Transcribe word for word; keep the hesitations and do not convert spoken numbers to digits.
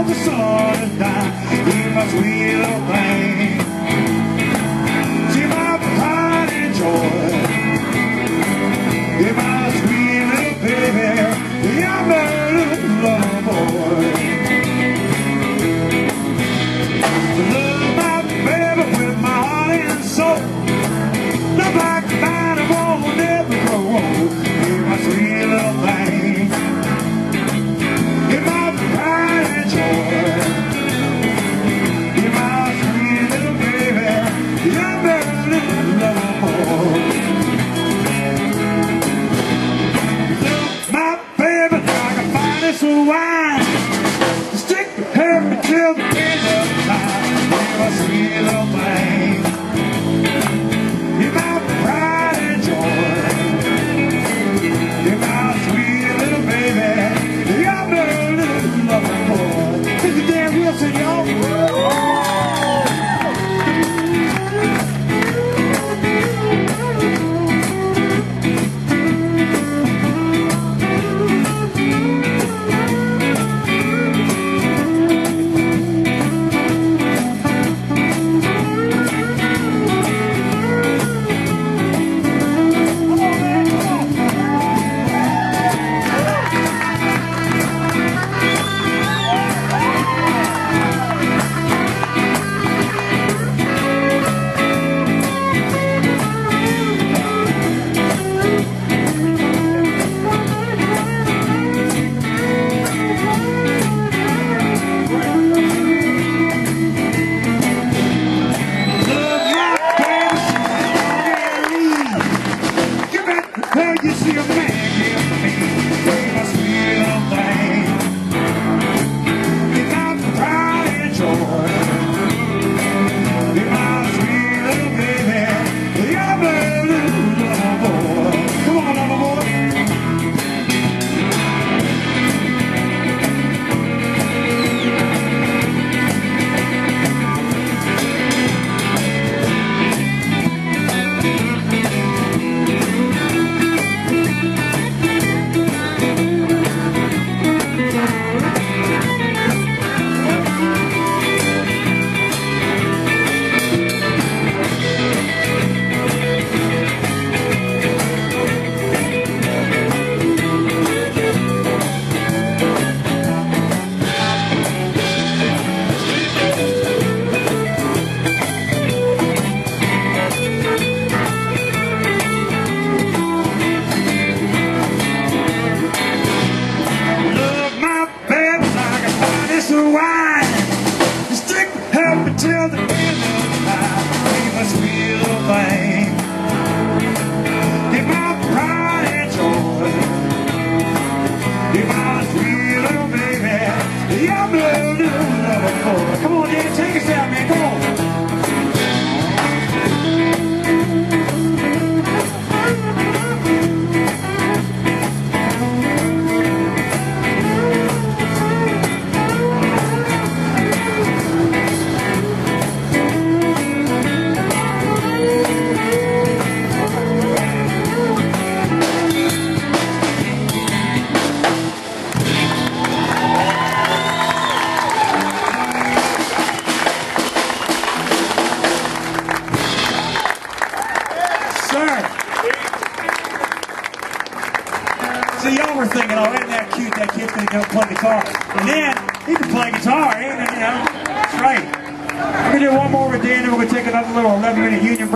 the sun and die. He's my sweet little thing. She's my pride and joy. You're my sweet little baby. You're my little lover boy. Love my baby with my heart and soul. Love like mine, I won't never grow old. You're my sweet little thing. You're my pride and joy. You're my sweet little baby. You're my little lover boy. Love my baby like a finest wine. Stick with her until the end of time. You're my sweet little thing. You're my pride and joy. You're my sweet little baby. You're my little lover boy. This is Dan Wilson, y'all. Hey, you see a man give me, you're my sweet little thing. You're my pride and joy. You're my sweet little baby. You're my little lover boy. Come on, lover boy. Wine. Stick with her until the end of time. You're my sweet little thing. You're my pride and joy. You're my sweet little baby. You're my little lover boy. Come on, Dan, take us out, man. Come on. So y'all were thinking, oh, isn't that cute, that kid's going to go play guitar. And then, he can play guitar, ain't it? You know, that's right. We're going to do one more with Dan, and we're going to take another little eleven minute union break.